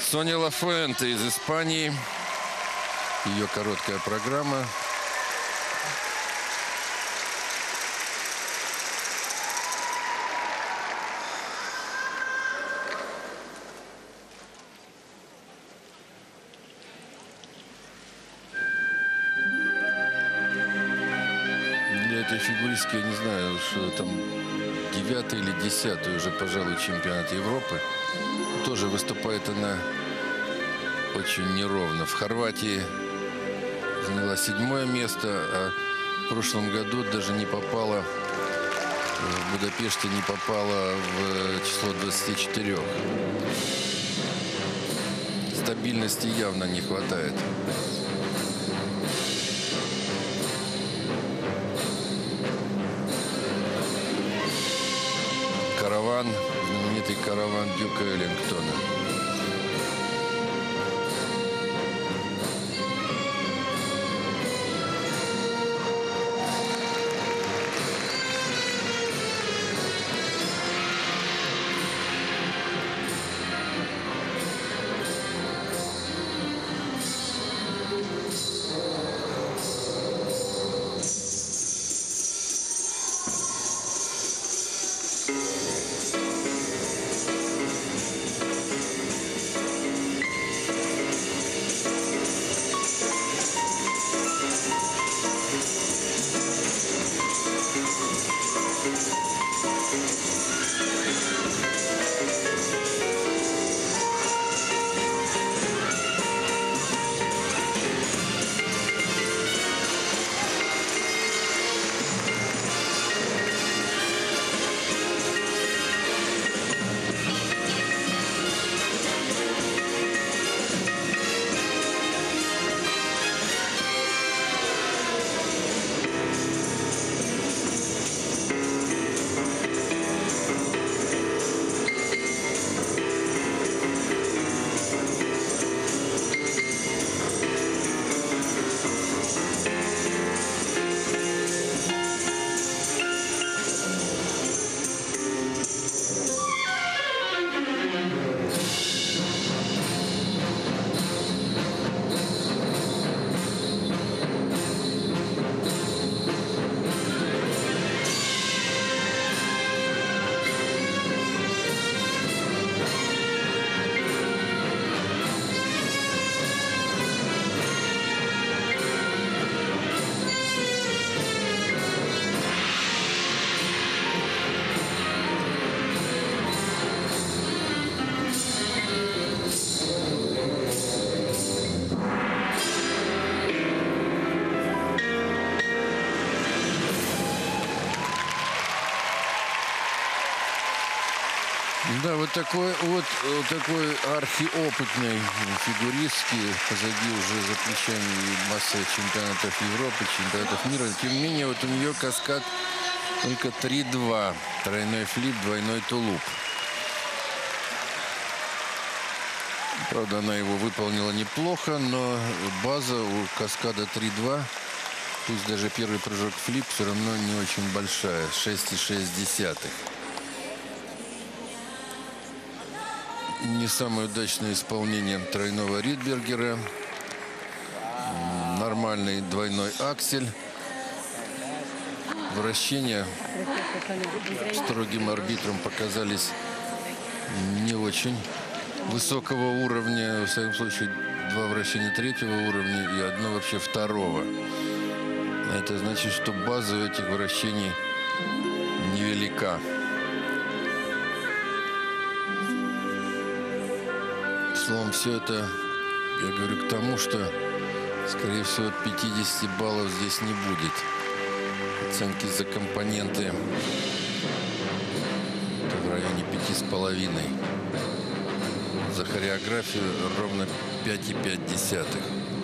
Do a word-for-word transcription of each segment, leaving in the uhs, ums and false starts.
Соня Лафуэнте из Испании. Ее короткая программа. Для этой фигуристки, я не знаю, что там девятый или десятый уже, пожалуй, чемпионат Европы. Тоже выступает она очень неровно. В Хорватии заняла седьмое место, а в прошлом году даже не попала, в Будапеште не попала в число двадцати четырёх. Стабильности явно не хватает. Караван, знаменитый караван Дюка Эллингтона. Да, вот такой вот, вот такой архиопытной фигуристки. Позади уже за плечами масса чемпионатов Европы, чемпионатов мира. Тем не менее, вот у нее каскад только три-два. Тройной флип, двойной тулуп. Правда, она его выполнила неплохо, но база у каскада три-два, пусть даже первый прыжок флип, все равно не очень большая. шесть и шесть десятых. Не самое удачное исполнение тройного Ридбергера. Нормальный двойной аксель. Вращения строгим арбитром показались не очень высокого уровня. Во всяком случае, два вращения третьего уровня и одно вообще второго. Это значит, что база у этих вращений невелика. Словом, все это, я говорю, к тому, что, скорее всего, пятидесяти баллов здесь не будет. Оценки за компоненты это в районе пяти с половиной. За хореографию ровно пять и пять десятых.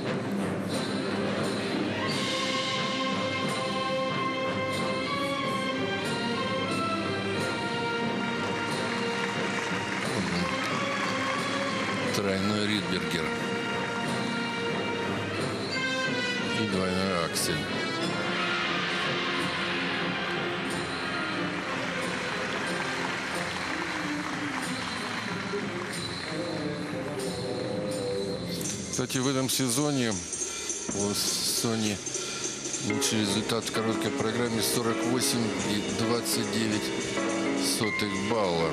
Тройной Ридбергер и двойной аксель. Кстати, в этом сезоне у Сони лучший результат в короткой программе сорок восемь и двадцать девять сотых балла.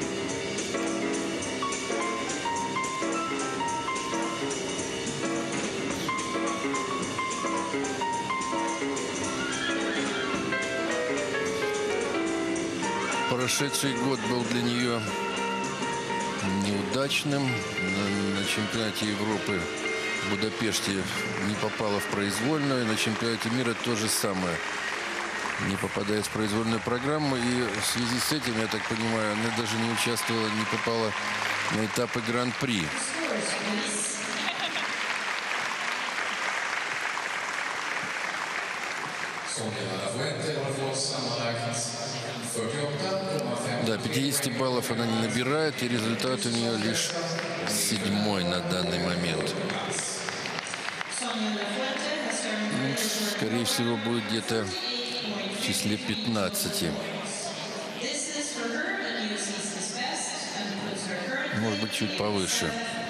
Прошедший год был для нее неудачным. На, на чемпионате Европы в Будапеште не попала в произвольную. На чемпионате мира то же самое. Не попадает в произвольную программу. И в связи с этим, я так понимаю, она даже не участвовала, не попала на этапы Гран-при. Да, пятьдесят баллов она не набирает, и результат у нее лишь седьмой на данный момент. Ну, скорее всего, будет где-то в числе пятнадцати. Может быть, чуть повыше.